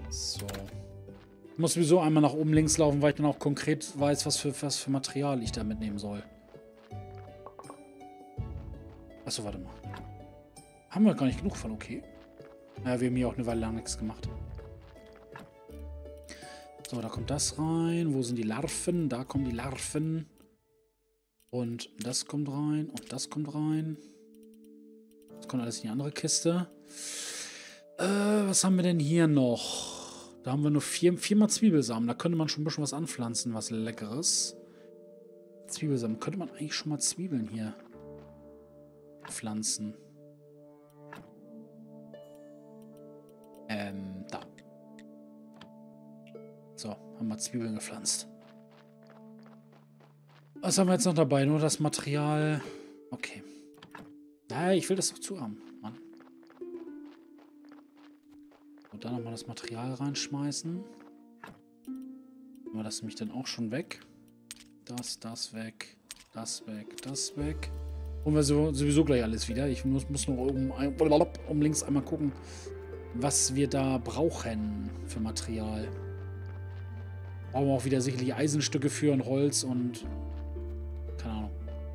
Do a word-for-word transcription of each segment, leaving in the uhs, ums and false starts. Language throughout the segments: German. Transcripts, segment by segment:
So. Ich muss sowieso einmal nach oben links laufen, weil ich dann auch konkret weiß, was für, was für Material ich da mitnehmen soll. Achso, warte mal. Haben wir gar nicht genug von, okay. Ja, wir haben hier auch eine Weile lang nichts gemacht. So, da kommt das rein. Wo sind die Larven? Da kommen die Larven. Und das kommt rein. Und das kommt rein. Das kommt alles in die andere Kiste. Äh, was haben wir denn hier noch? Da haben wir nur vier, viermal Zwiebelsamen. Da könnte man schon ein bisschen was anpflanzen, was Leckeres. Zwiebelsamen. Könnte man eigentlich schon mal Zwiebeln hier pflanzen. Ähm, da. So, haben wir Zwiebeln gepflanzt. Was haben wir jetzt noch dabei? Nur das Material. Okay. Naja, ich will das doch zu haben, Mann. Und dann nochmal das Material reinschmeißen. Haben wir das nämlich dann auch schon weg. Das, das weg. Das weg, das weg. Und wir so, sowieso gleich alles wieder. Ich muss, muss nur um, um links einmal gucken, was wir da brauchen für Material. Brauchen wir auch wieder sicherlich Eisenstücke für und Holz und keine Ahnung.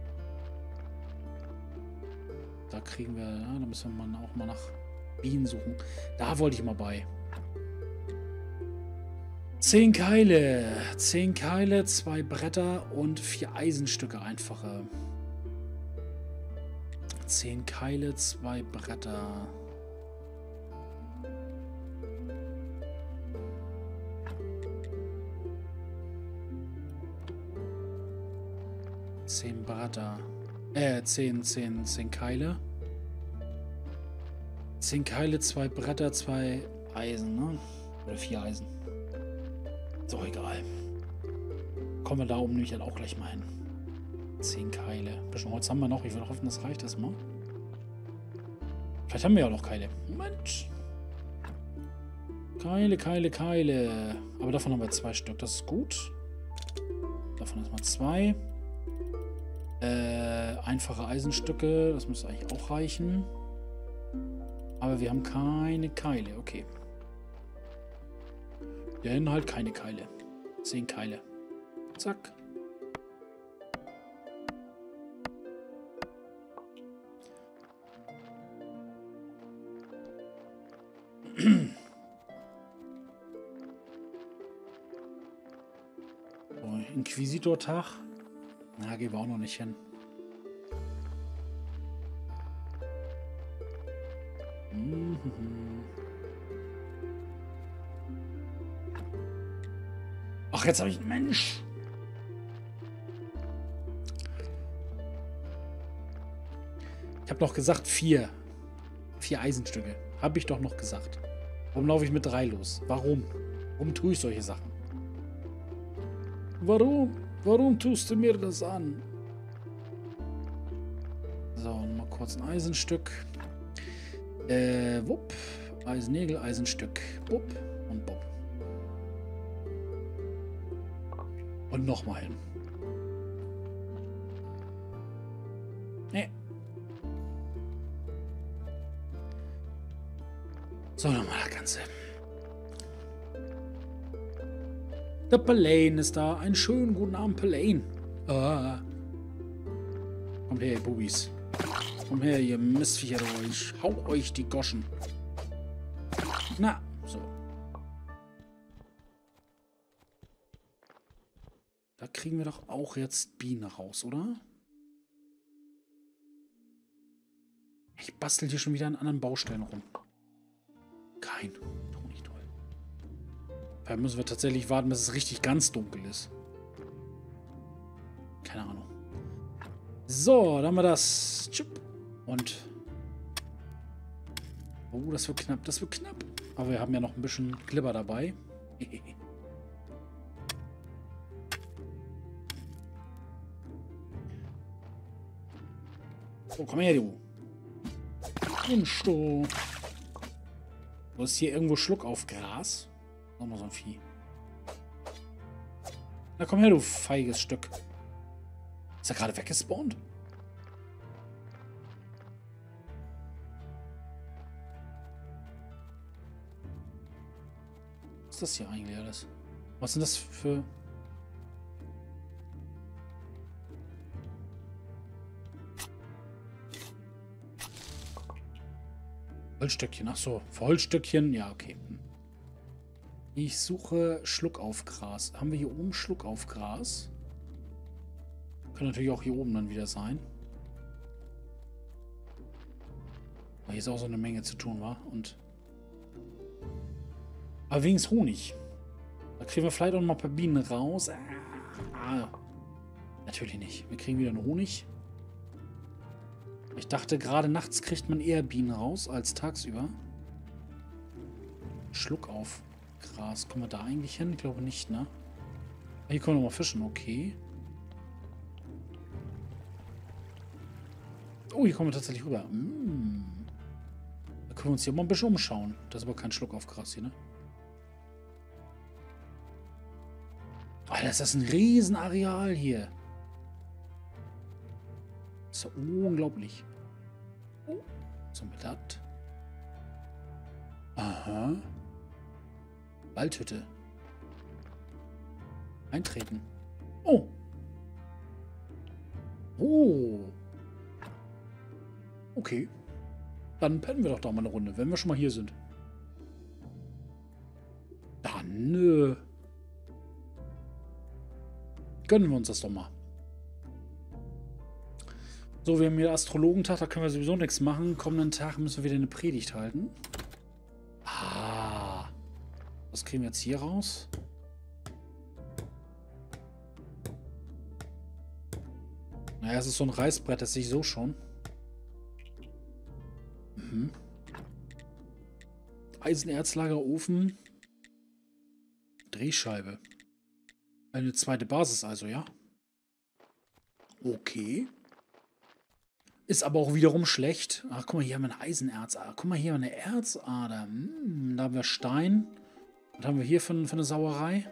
Da kriegen wir, ja, da müssen wir auch mal nach Bienen suchen. Da wollte ich mal bei. Zehn Keile. Zehn Keile, zwei Bretter und vier Eisenstücke einfache. Zehn Keile, zwei Bretter. Zehn Bretter. Äh, zehn, zehn, zehn Keile. Zehn Keile, zwei Bretter, zwei Eisen, ne? Oder vier Eisen. Ist doch egal. Kommen wir da oben nämlich dann auch gleich mal hin. Zehn Keile. Ein bisschen Holz haben wir noch. Ich würde hoffen, das reicht erstmal. Vielleicht haben wir ja noch Keile. Moment. Keile, Keile, Keile. Aber davon haben wir zwei Stück. Das ist gut. Davon erstmal zwei. Äh, einfache Eisenstücke. Das müsste eigentlich auch reichen. Aber wir haben keine Keile. Okay. Denn halt keine Keile. Zehn Keile. Zack. So, Inquisitor-Tag. Na, gehen wir auch noch nicht hin. Mhm. Ach, jetzt habe ich... Mensch! Ich habe doch gesagt vier. Vier Eisenstücke. Habe ich doch noch gesagt. Warum laufe ich mit drei los? Warum? Warum tue ich solche Sachen? Warum? Warum tust du mir das an? So, mal kurz ein Eisenstück. Äh, wupp. Eisennägel, Eisenstück. Wupp und wupp. Und nochmal hin. Nee. So, nochmal das Ganze. Der Pelaine ist da. Einen schönen guten Abend, Pelaine. Ah. Kommt her, ihr Bubis. Kommt her, ihr Mistviecher. Ich hau euch die Goschen. Na, so. Da kriegen wir doch auch jetzt Bienen raus, oder? Ich bastel hier schon wieder an anderen Baustellen rum. Kein Ton, nicht toll. Da müssen wir tatsächlich warten, bis es richtig ganz dunkel ist. Keine Ahnung. So, dann haben wir das. Und. Oh, das wird knapp, das wird knapp. Aber wir haben ja noch ein bisschen Glibber dabei. Oh, komm her, du. Mensch, du. Du hast hier irgendwo Schluck auf Gras. Nochmal so ein Vieh. Na komm her, du feiges Stück. Ist er gerade weggespawnt? Was ist das hier eigentlich alles? Was sind das für... Holzstöckchen, ach so, Holzstöckchen, ja, okay. Ich suche Schluckaufgras. Haben wir hier oben Schluckaufgras? Kann natürlich auch hier oben dann wieder sein. Aber hier ist auch so eine Menge zu tun, wa? Und... Aber wenigstens Honig. Da kriegen wir vielleicht auch noch mal ein paar Bienen raus. Ah, natürlich nicht. Wir kriegen wieder einen Honig. Ich dachte, gerade nachts kriegt man eher Bienen raus als tagsüber. Schluck auf. Gras. Kommen wir da eigentlich hin? Ich glaube nicht, ne? Hier können wir noch mal fischen. Okay. Oh, hier kommen wir tatsächlich rüber. Mm. Da können wir uns hier mal ein bisschen umschauen. Das ist aber kein Schluck auf Gras hier, ne? Alter, ist das ein Riesenareal hier. Das ist ja unglaublich. Oh, was haben wir das? Aha. Waldhütte. Eintreten. Oh. Oh. Okay. Dann pennen wir doch da mal eine Runde, wenn wir schon mal hier sind. Dann, nö. Gönnen wir uns das doch mal. So, wir haben hier Astrologentag, da können wir sowieso nichts machen. Kommenden Tag müssen wir wieder eine Predigt halten. Ah. Was kriegen wir jetzt hier raus? Naja, es ist so ein Reißbrett, das sehe ich so schon. Mhm. Eisenerzlagerofen. Drehscheibe. Eine zweite Basis also, ja? Okay. Ist aber auch wiederum schlecht. Ach, guck mal, hier haben wir eine Eisenerzader. Guck mal, hier haben wir eine Erzader. Hm, da haben wir Stein. Was haben wir hier für, für eine Sauerei?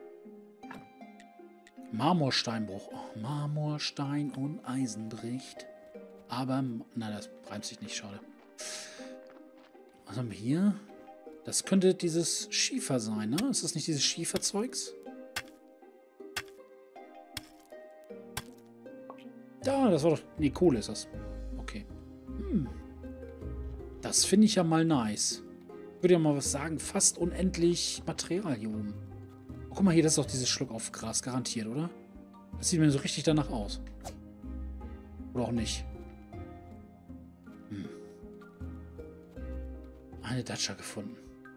Marmorsteinbruch. Oh, Marmorstein und Eisen bricht. Aber, nein, das reimt sich nicht, schade. Was haben wir hier? Das könnte dieses Schiefer sein, ne? Ist das nicht dieses Schieferzeugs? Ja, das war doch... Nee, Kohle ist das. Okay. Hm. Das finde ich ja mal nice. Ich würde ja mal was sagen, fast unendlich Material hier oben. Oh, guck mal hier, das ist doch dieses Schluck auf Gras, garantiert, oder? Das sieht mir so richtig danach aus. Oder auch nicht. Hm. Eine Datscha gefunden.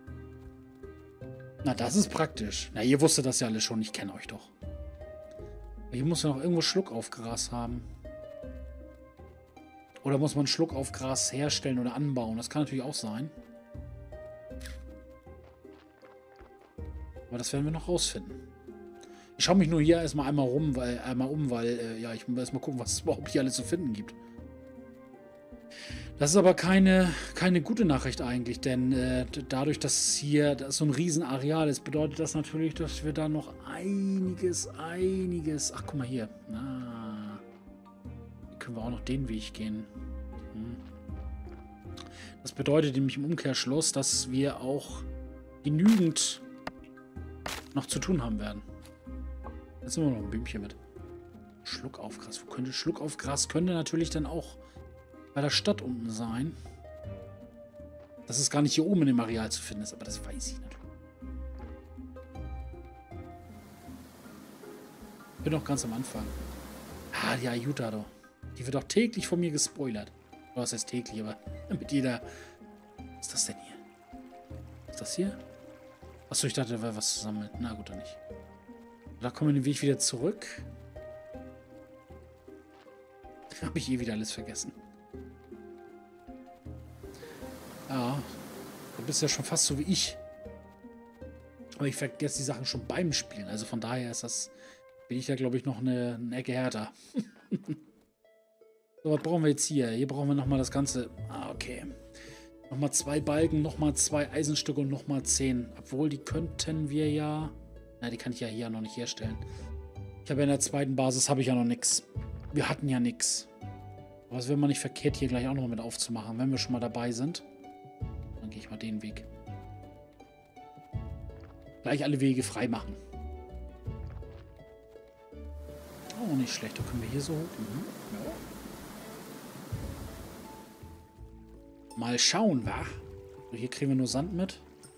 Na, das ist praktisch. Na, ihr wusstet das ja alle schon, ich kenne euch doch. Hier muss ja noch irgendwo Schluck auf Gras haben. Oder muss man Schluck auf Gras herstellen oder anbauen? Das kann natürlich auch sein. Aber das werden wir noch rausfinden. Ich schaue mich nur hier erstmal einmal rum, weil einmal um, weil äh, ja, ich muss erstmal gucken, was es überhaupt hier alles zu finden gibt. Das ist aber keine, keine gute Nachricht eigentlich, denn äh, dadurch, dass hier das so ein Riesenareal ist, bedeutet das natürlich, dass wir da noch einiges, einiges... Ach, guck mal hier. Na, hier können wir auch noch den Weg gehen. Hm. Das bedeutet nämlich im Umkehrschluss, dass wir auch genügend noch zu tun haben werden. Jetzt sind wir noch ein Blümchen mit. Schluck auf Gras. Wo könnte Schluck auf Gras könnte natürlich dann auch bei der Stadt unten sein. Dass es gar nicht hier oben in dem Areal zu finden ist, aber das weiß ich natürlich. Ich bin noch ganz am Anfang. Ah, die Ayuda doch. Die wird doch täglich von mir gespoilert. Oder was heißt täglich, aber mit jeder... Was ist das denn hier? Was ist das hier? Achso, ich dachte, da wäre was zusammen mit. Na gut, dann nicht. Da kommen wir den Weg wieder zurück. Habe ich eh wieder alles vergessen. Ja, du bist ja schon fast so wie ich. Aber ich vergesse die Sachen schon beim Spielen. Also von daher ist das, bin ich da, glaube ich, noch eine, eine Ecke härter. So, was brauchen wir jetzt hier? Hier brauchen wir nochmal das Ganze. Ah, okay. Nochmal zwei Balken, nochmal zwei Eisenstücke und nochmal zehn. Obwohl, die könnten wir ja... Na, die kann ich ja hier noch nicht herstellen. Ich habe ja in der zweiten Basis habe ich ja noch nichts. Wir hatten ja nichts. Aber es wäre mal nicht verkehrt, hier gleich auch noch mit aufzumachen, wenn wir schon mal dabei sind. Dann gehe ich mal den Weg. Gleich alle Wege frei machen. Oh, nicht schlecht. Da können wir hier so hoch. Mhm. Ja. Mal schauen, wa? So, hier kriegen wir nur Sand mit.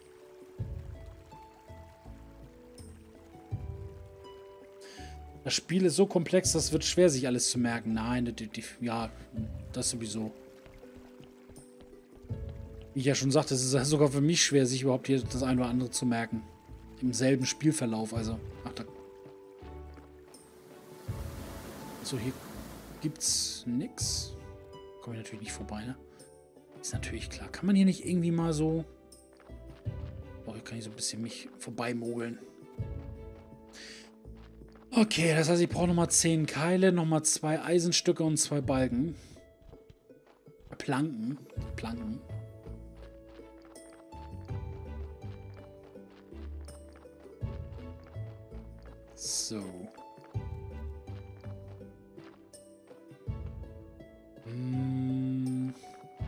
Das Spiel ist so komplex, das wird schwer, sich alles zu merken. Nein, die, die, ja, das sowieso. Wie ich ja schon sagte, es ist sogar für mich schwer, sich überhaupt hier das eine oder andere zu merken. Im selben Spielverlauf, also. Ach, da. So, hier gibt's nix. Komme ich natürlich nicht vorbei, ne? Ist natürlich klar. Kann man hier nicht irgendwie mal so... Oh, hier kann ich so ein bisschen mich vorbeimogeln. Okay, das heißt, ich brauche nochmal zehn Keile, nochmal zwei Eisenstücke und zwei Balken. Planken. Planken. So. Hm.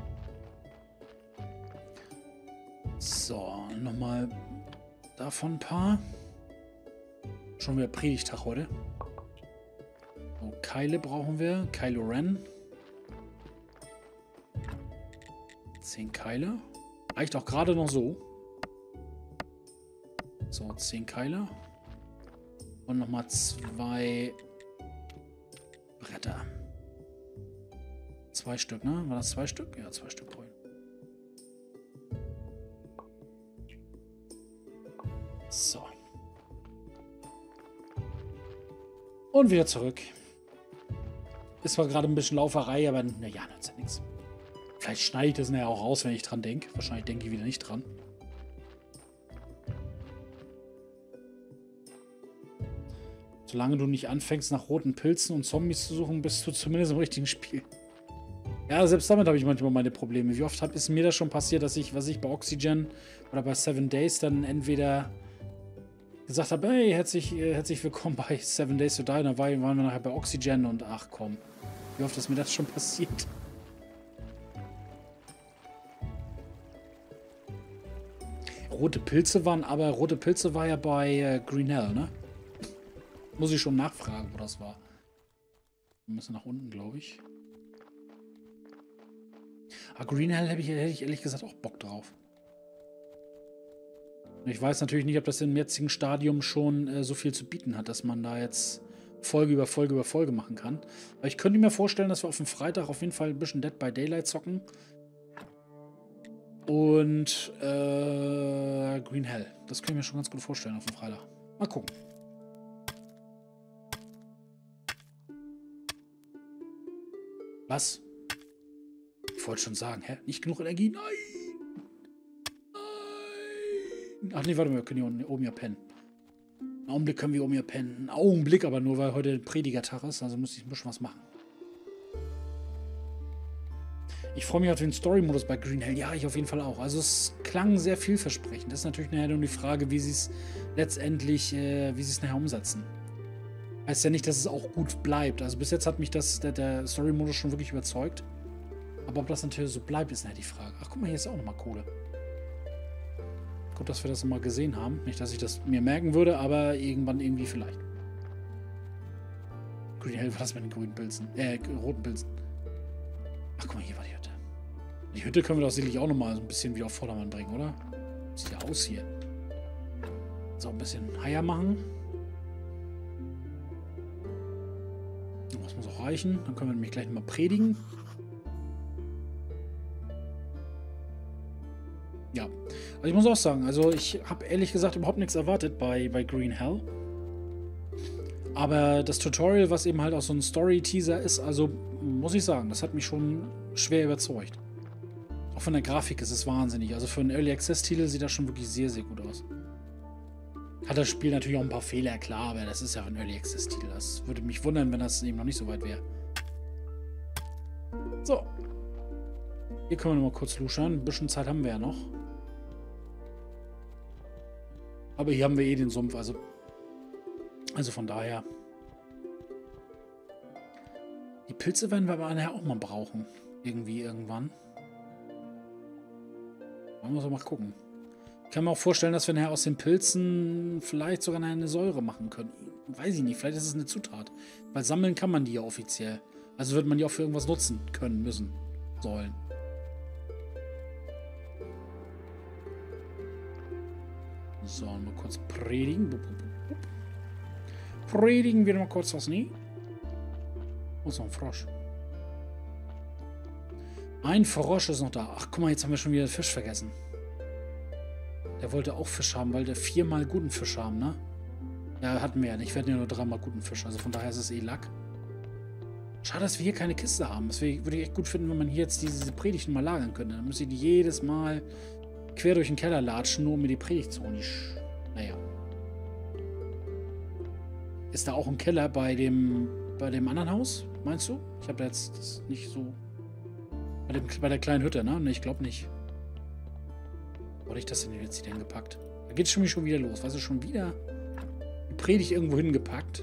So, nochmal davon ein paar. Schon wieder Predigtag heute. So, Keile brauchen wir. Kylo Ren. Zehn Keile. Reicht auch gerade noch so. So, zehn Keile. Und nochmal zwei Bretter. Zwei Stück, ne? War das zwei Stück? Ja, zwei Stück. So. Und wieder zurück. Ist zwar gerade ein bisschen Lauferei, aber naja, nützt ja nichts. Vielleicht schneide ich das nachher auch raus, wenn ich dran denke. Wahrscheinlich denke ich wieder nicht dran. Solange du nicht anfängst, nach roten Pilzen und Zombies zu suchen, bist du zumindest im richtigen Spiel. Ja, selbst damit habe ich manchmal meine Probleme. Wie oft hat, ist mir das schon passiert, dass ich, was ich bei Oxygen oder bei Seven Days dann entweder gesagt habe, hey, herzlich, herzlich willkommen bei Seven Days to Die. Und dann waren wir nachher bei Oxygen und ach komm. Wie oft ist mir das schon passiert? Rote Pilze waren, aber rote Pilze war ja bei äh, Green Hell, ne? Muss ich schon nachfragen, wo das war. Wir müssen nach unten, glaube ich. Ah, Green Hell hätte ich, hätte ich ehrlich gesagt auch Bock drauf. Ich weiß natürlich nicht, ob das im jetzigen Stadium schon äh, so viel zu bieten hat, dass man da jetzt Folge über Folge über Folge machen kann. Aber ich könnte mir vorstellen, dass wir auf dem Freitag auf jeden Fall ein bisschen Dead by Daylight zocken. Und äh, Green Hell. Das kann ich mir schon ganz gut vorstellen auf dem Freitag. Mal gucken. Was? Ich wollte schon sagen, hä? Nicht genug Energie? Nein! Nein! Ach nee, warte mal, wir können hier oben ja pennen. Einen Augenblick können wir oben ja pennen. Einen Augenblick, aber nur, weil heute Predigertag ist. Also muss ich ein bisschen was machen. Ich freue mich auf den Story-Modus bei Green Hell. Ja, ich auf jeden Fall auch. Also es klang sehr vielversprechend. Das ist natürlich nachher nur die Frage, wie sie es letztendlich, äh, wie sie es nachher umsetzen. Heißt ja nicht, dass es auch gut bleibt. Also bis jetzt hat mich das, der, der Story-Modus schon wirklich überzeugt. Aber ob das natürlich so bleibt, ist nachher die Frage. Ach, guck mal, hier ist auch nochmal Kohle. Gut, dass wir das mal gesehen haben. Nicht, dass ich das mir merken würde, aber irgendwann irgendwie vielleicht. Green Hell, was mit den grünen Pilzen? Äh, roten Pilzen. Ach, guck mal, hier war die Hütte. Die Hütte können wir doch sicherlich auch nochmal so ein bisschen wieder auf Vordermann bringen, oder? Sieht ja aus hier. So, ein bisschen Eier machen. Das muss auch reichen. Dann können wir nämlich gleich nochmal predigen. Ja. Also ich muss auch sagen, also ich habe ehrlich gesagt überhaupt nichts erwartet bei, bei Green Hell. Aber das Tutorial, was eben halt auch so ein Story-Teaser ist, also muss ich sagen, das hat mich schon schwer überzeugt. Auch von der Grafik ist es wahnsinnig. Also für einen Early Access-Titel sieht das schon wirklich sehr, sehr gut aus. Hat das Spiel natürlich auch ein paar Fehler, klar, aber das ist ja ein Early Access-Titel. Das würde mich wundern, wenn das eben noch nicht so weit wäre. So. Hier können wir noch mal kurz luschern. Ein bisschen Zeit haben wir ja noch. Aber hier haben wir eh den Sumpf, also... Also von daher. Die Pilze werden wir aber nachher auch mal brauchen. Irgendwie, irgendwann. Man muss auch mal gucken. kann mir auch vorstellen, dass wir nachher aus den Pilzen vielleicht sogar eine Säure machen können. Weiß ich nicht, vielleicht ist es eine Zutat. Weil sammeln kann man die ja offiziell. Also wird man die auch für irgendwas nutzen können, müssen, sollen. So, mal kurz predigen. Predigen wir mal kurz was, ne? Wo ist noch ein Frosch? Ein Frosch ist noch da. Ach, guck mal, jetzt haben wir schon wieder Fisch vergessen. Der wollte auch Fisch haben, weil der viermal guten Fisch haben, ne? Ja, hatten wir ja nicht. Wir hatten ja nur dreimal guten Fisch. Also von daher ist es eh Lack. Schade, dass wir hier keine Kiste haben. Das würde ich echt gut finden, wenn man hier jetzt diese Predigten mal lagern könnte. Dann müsste ich die jedes Mal quer durch den Keller latschen, nur um mir die Predigt zu holen. Naja. Ist da auch ein Keller bei dem, bei dem anderen Haus, meinst du? Ich habe da jetzt das nicht so... Bei, dem, bei der kleinen Hütte, ne? Ne, ich glaube nicht. Wo habe ich das denn jetzt hier hingepackt? Da geht es schon, schon wieder los. Weißt du, schon wieder die Predigt irgendwo hingepackt.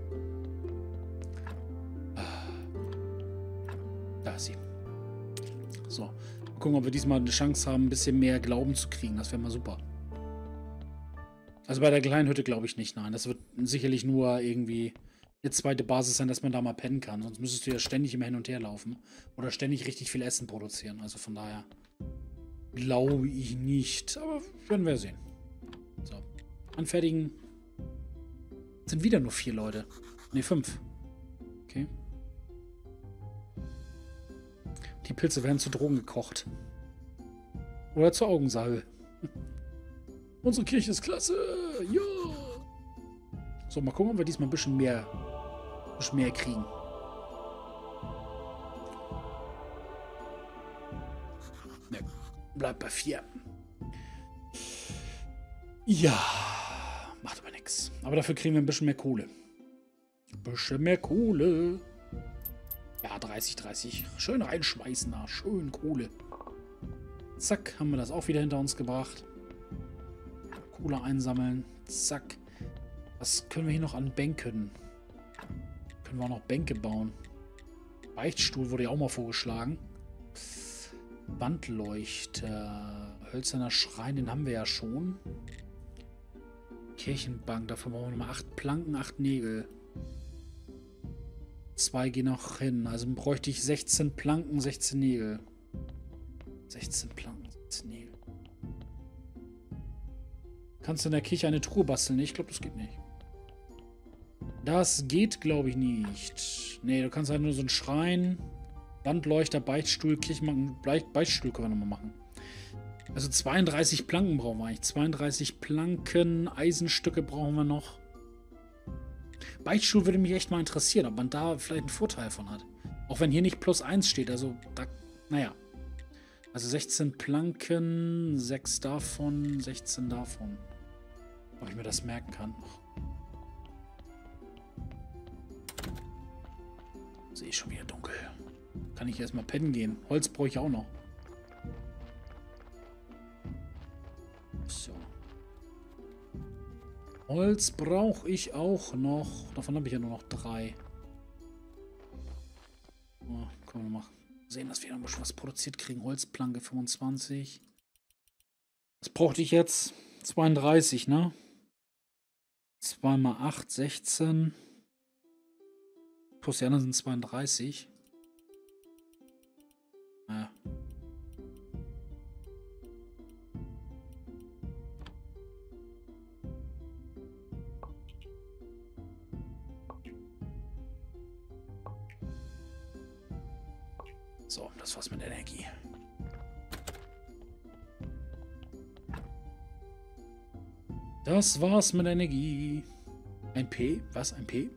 Da ist sie. So. Mal gucken, ob wir diesmal eine Chance haben, ein bisschen mehr Glauben zu kriegen. Das wäre mal super. Also bei der kleinen Hütte glaube ich nicht, nein. Das wird sicherlich nur irgendwie eine zweite Basis sein, dass man da mal pennen kann. Sonst müsstest du ja ständig immer hin und her laufen. Oder ständig richtig viel Essen produzieren. Also von daher glaube ich nicht. Aber werden wir sehen. So. Anfertigen. Sind wieder nur vier Leute. Ne, fünf. Okay. Die Pilze werden zu Drogen gekocht. Oder zur Augensalbe. Unsere Kirche ist klasse. Ja. So, mal gucken, ob wir diesmal ein bisschen mehr, ein bisschen mehr kriegen. Ne, bleibt bei vier. Ja. Macht aber nichts. Aber dafür kriegen wir ein bisschen mehr Kohle. Ein bisschen mehr Kohle. Ja, dreißig, dreißig. Schön reinschmeißen da. Schön Kohle. Zack, haben wir das auch wieder hinter uns gebracht. Kohle einsammeln. Zack. Was können wir hier noch an Bänken? Können wir auch noch Bänke bauen? Beichtstuhl wurde ja auch mal vorgeschlagen. Wandleuchter. Hölzerner Schrein, den haben wir ja schon. Kirchenbank, dafür brauchen wir nochmal acht Planken, acht Nägel. Zwei gehen noch hin. Also bräuchte ich sechzehn Planken, sechzehn Nägel. sechzehn Planken, sechzehn Nägel. Kannst du in der Kirche eine Truhe basteln? Nee, ich glaube, das geht nicht. Das geht, glaube ich, nicht. Nee, du kannst halt nur so einen Schrein, Wandleuchter, Beichtstuhl, Kirchenbank, Beichtstuhl können wir nochmal machen. Also zweiunddreißig Planken brauchen wir eigentlich. zweiunddreißig Planken, Eisenstücke brauchen wir noch. Beichtstuhl würde mich echt mal interessieren, ob man da vielleicht einen Vorteil von hat. Auch wenn hier nicht plus eins steht. Also, da, naja. Also sechzehn Planken, sechs davon, sechzehn davon. Ob ich mir das merken kann. Sehe ich schon wieder dunkel. Kann ich erstmal pennen gehen. Holz brauche ich auch noch. So. Holz brauche ich auch noch. Davon habe ich ja nur noch drei. Oh, können wir mal sehen, dass wir noch ein bisschen was produziert kriegen. Holzplanke fünfundzwanzig. Was brauchte ich jetzt? zweiunddreißig, ne? zwei mal acht, sechzehn. Plus die anderen sind zweiunddreißig. Ja. So, das war's mit Energie. Das war's mit Energie. Ein P? Was? Ein P?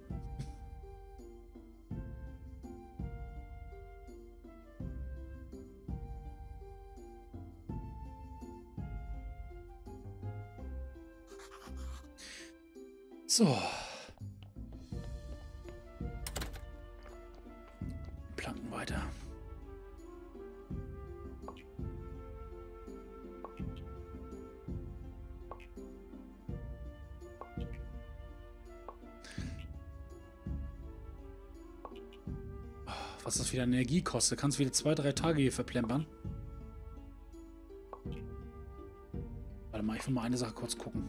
So. Planken weiter. Was das wieder an Energie kostet. Kannst du wieder zwei, drei Tage hier verplempern. Warte mal, ich will mal eine Sache kurz gucken.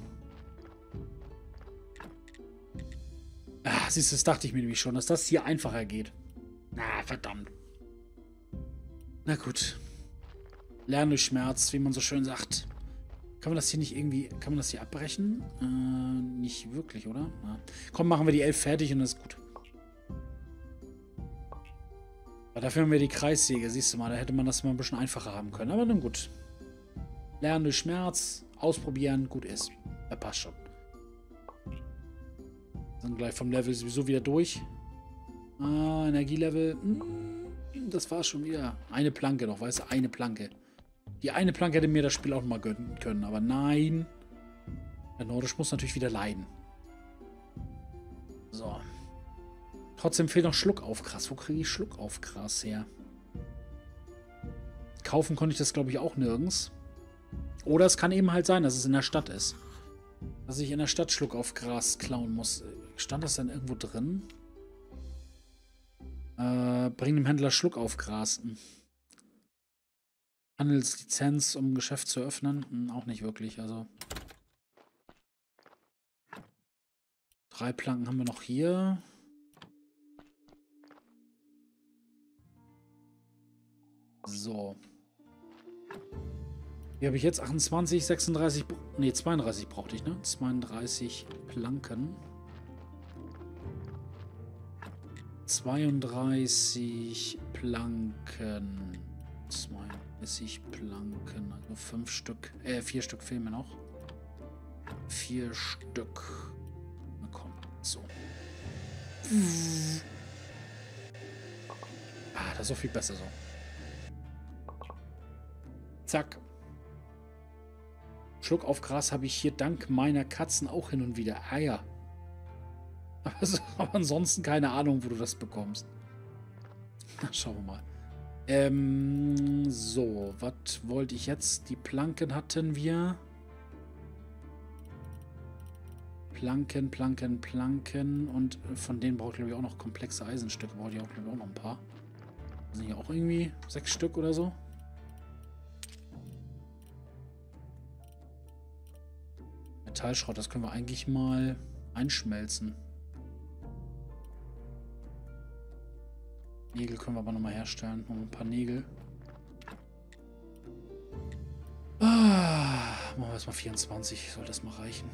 Ah, siehst du, das dachte ich mir nämlich schon, dass das hier einfacher geht. Na, verdammt. Na gut. Lerne durch Schmerz, wie man so schön sagt. Kann man das hier nicht irgendwie... Kann man das hier abbrechen? Äh, nicht wirklich, oder? Ja. Komm, machen wir die elf fertig und das ist gut. Aber dafür haben wir die Kreissäge, siehst du mal. Da hätte man das mal ein bisschen einfacher haben können. Aber nun gut. Lernen durch Schmerz, ausprobieren, gut ist. Da passt schon. Sind gleich vom Level sowieso wieder durch. Ah, Energielevel. Das war schon wieder. Eine Planke noch, weißt du? Eine Planke. Die eine Planke hätte mir das Spiel auch mal gönnen können. Aber nein. Der Nordisch muss natürlich wieder leiden. So. Trotzdem fehlt noch Schluckaufgras. Wo kriege ich Schluckaufgras her? Kaufen konnte ich das, glaube ich, auch nirgends. Oder es kann eben halt sein, dass es in der Stadt ist. Dass ich in der Stadt Schluckaufgras klauen muss. Stand das dann irgendwo drin? Äh, bring dem Händler Schluckaufgras. Hm. Handelslizenz, um ein Geschäft zu öffnen? Hm, auch nicht wirklich, also. Drei Planken haben wir noch hier. So. Hier habe ich jetzt achtundzwanzig, sechsunddreißig, ne, zweiunddreißig brauchte ich, ne? zweiunddreißig Planken. zweiunddreißig Planken. zweiunddreißig Planken. Also fünf Stück. Äh, vier Stück fehlen mir noch. Vier Stück. Na komm, so. Ah, das ist doch viel besser so. Zack. Schluck auf Gras habe ich hier dank meiner Katzen auch hin und wieder. Eier. Aber, so, aber ansonsten keine Ahnung, wo du das bekommst. Na, schauen wir mal. Ähm, so, was wollte ich jetzt? Die Planken hatten wir. Planken, Planken, Planken. Und von denen brauche ich, glaube ich, auch noch komplexe Eisenstücke. Brauche ich auch, glaube ich, auch noch ein paar. Sind hier auch irgendwie sechs Stück oder so? Metallschrott, das können wir eigentlich mal einschmelzen. Nägel können wir aber nochmal herstellen. Noch ein paar Nägel. Ah, machen wir erstmal vierundzwanzig. Soll das mal reichen?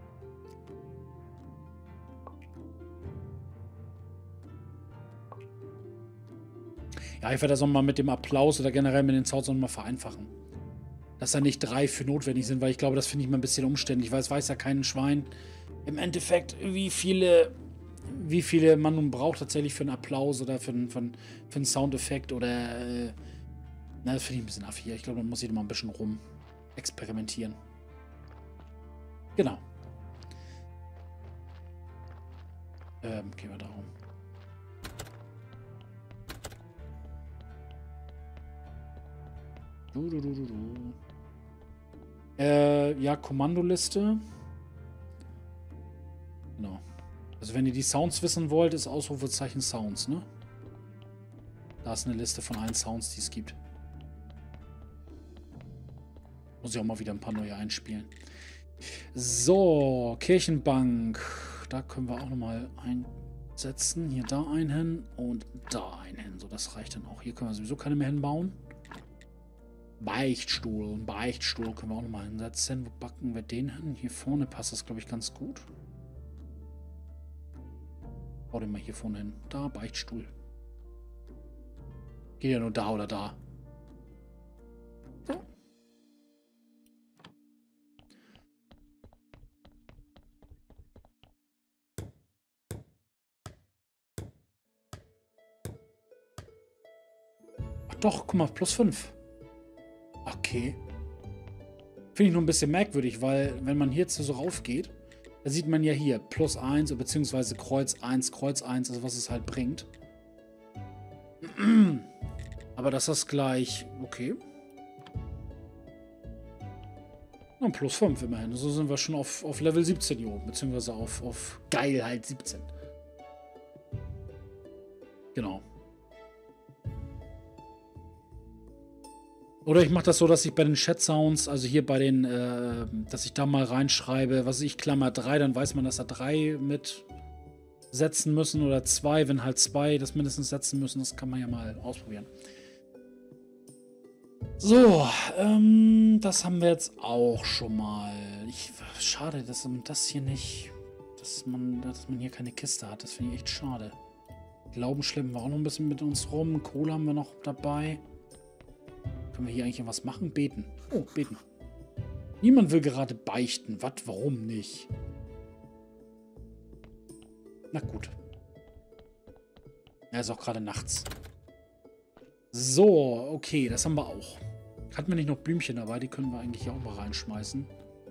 Ja, ich werde das nochmal mit dem Applaus oder generell mit den Sounds nochmal vereinfachen. Dass da nicht drei für notwendig sind, weil ich glaube, das finde ich mal ein bisschen umständlich, weil es weiß ja kein Schwein im Endeffekt, wie viele, wie viele man nun braucht tatsächlich für einen Applaus oder für einen, für einen, für einen Soundeffekt oder äh, na, das finde ich ein bisschen affig. Ich glaube, da muss ich mal ein bisschen rum experimentieren. Genau. Ähm, gehen wir darum. Du, du, du, du, du. Äh, ja, Kommandoliste. Genau. Also wenn ihr die Sounds wissen wollt, ist Ausrufezeichen Sounds, ne? Da ist eine Liste von allen Sounds, die es gibt. Muss ich auch mal wieder ein paar neue einspielen. So, Kirchenbank. Da können wir auch nochmal einsetzen. Hier da einen hin und da einen hin. So, das reicht dann auch. Hier können wir sowieso keine mehr hinbauen. Beichtstuhl. Ein Beichtstuhl können wir auch nochmal hinsetzen. Wo backen wir den hin? Hier vorne passt das, glaube ich, ganz gut. Bau den mal hier vorne hin. Da, Beichtstuhl. Geht ja nur da oder da. So. Ach doch, guck mal, plus fünf. Okay. Finde ich nur ein bisschen merkwürdig, weil wenn man hier so rauf geht, da sieht man ja hier plus eins beziehungsweise Kreuz eins, Kreuz eins, also was es halt bringt. Aber das ist gleich okay. Und plus fünf immerhin. So sind wir schon auf, auf Level siebzehn hier oben, beziehungsweise auf, auf geil halt siebzehn. Genau. Oder ich mache das so, dass ich bei den Chat-Sounds, also hier bei den, äh, dass ich da mal reinschreibe, was weiß ich, Klammer drei, dann weiß man, dass da drei mit setzen müssen oder zwei, wenn halt zwei das mindestens setzen müssen. Das kann man ja mal ausprobieren. So, ähm, das haben wir jetzt auch schon mal. Ich, schade, dass man das hier nicht, dass man, dass man hier keine Kiste hat. Das finde ich echt schade. Glauben schleppen wir auch noch ein bisschen mit uns rum. Kohle haben wir noch dabei. Können wir hier eigentlich was machen? Beten. Oh, beten. Niemand will gerade beichten. Was? Warum nicht? Na gut. Ja, ist auch gerade nachts. So, okay, das haben wir auch. Hatten wir nicht noch Blümchen dabei? Die können wir eigentlich auch mal reinschmeißen.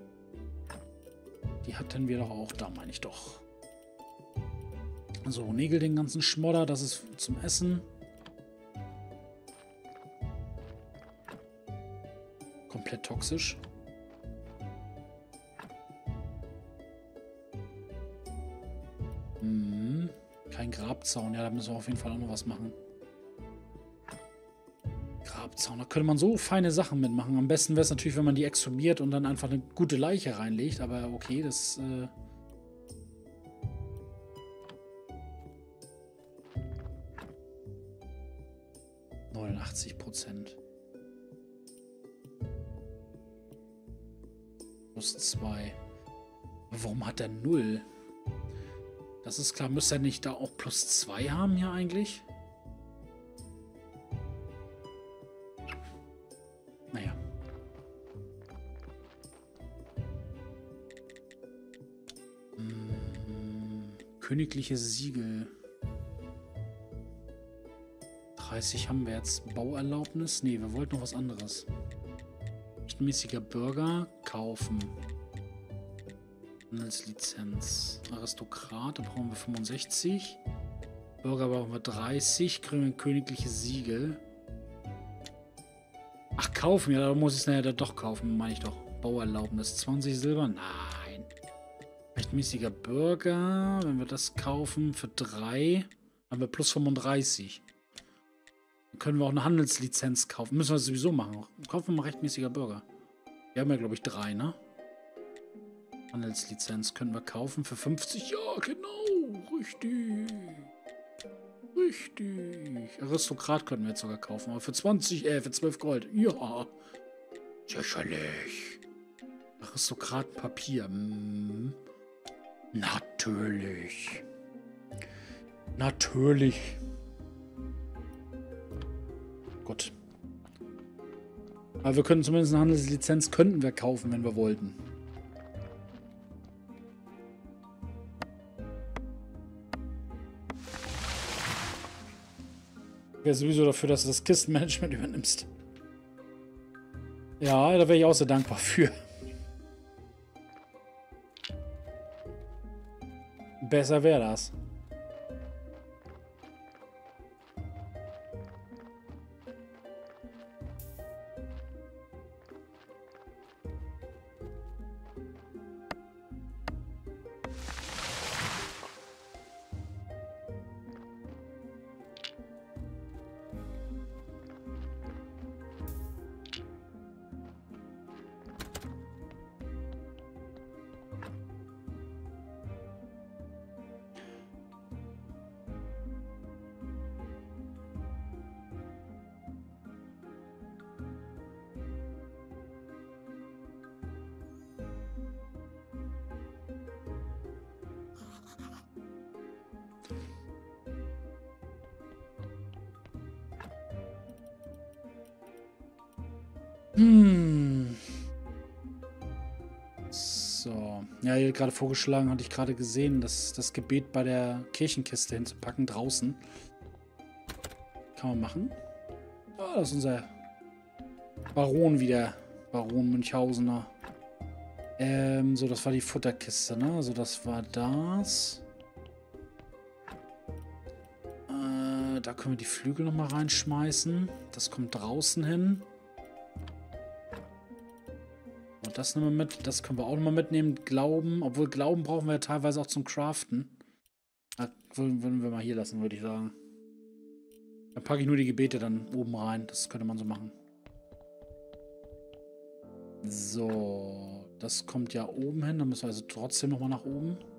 Die hatten wir doch auch da, meine ich doch. So, Nägel den ganzen Schmodder. Das ist zum Essen. Komplett toxisch. Hm, kein Grabzaun. Ja, da müssen wir auf jeden Fall auch noch was machen. Grabzaun. Da könnte man so feine Sachen mitmachen. Am besten wäre es natürlich, wenn man die exhumiert und dann einfach eine gute Leiche reinlegt. Aber okay, das... Äh neunundachtzig Prozent. Plus zwei. Warum hat er null? Das ist klar. Müsste er nicht da auch plus zwei haben hier eigentlich? Naja. Hm, königliche Siegel. dreißig haben wir jetzt. Bauerlaubnis? Ne, wir wollten noch was anderes. Rechtmäßiger Bürger kaufen. Handelslizenz. Aristokrat, da brauchen wir fünfundsechzig. Bürger brauchen wir dreißig. Kriegen wir ein königliches Siegel. Ach, kaufen. Ja, da muss ich es nachher doch kaufen, meine ich doch. Bauerlaubnis. zwanzig Silber? Nein. Rechtmäßiger Bürger. Wenn wir das kaufen für drei, haben wir plus fünfunddreißig. Dann können wir auch eine Handelslizenz kaufen. Müssen wir sowieso machen. Kaufen wir mal rechtmäßiger Bürger. Wir haben ja, glaube ich, drei, ne? Handelslizenz können wir kaufen für fünfzig. Ja, genau. Richtig. Richtig. Aristokrat können wir jetzt sogar kaufen. Aber für zwanzig, äh, für zwölf Gold. Ja. Sicherlich. Aristokratenpapier. Hm. Natürlich. Natürlich. Gut. Aber wir können zumindest eine Handelslizenz könnten wir kaufen, wenn wir wollten. Ich wäre sowieso dafür, dass du das Kistenmanagement übernimmst. Ja, da wäre ich auch sehr dankbar für. Besser wäre das. Hm. So. Ja, hier gerade vorgeschlagen, hatte ich gerade gesehen, dass das Gebet bei der Kirchenkiste hinzupacken, draußen. Kann man machen. Ah, das ist unser Baron wieder. Baron Münchhausener. Ähm, so, das war die Futterkiste, ne? Also das war das. Äh, da können wir die Flügel nochmal reinschmeißen. Das kommt draußen hin. Und das nehmen wir mit. Das können wir auch nochmal mitnehmen. Glauben. Obwohl Glauben brauchen wir ja teilweise auch zum Craften. Da würden wir mal hier lassen, würde ich sagen. Dann packe ich nur die Gebete dann oben rein. Das könnte man so machen. So, das kommt ja oben hin. Dann müssen wir also trotzdem nochmal nach oben.